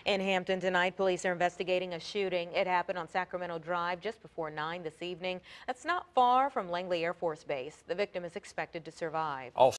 In Hampton tonight, police are investigating a shooting. It happened on Sacramento Drive just before 9 this evening. That's not far from Langley Air Force Base. The victim is expected to survive. All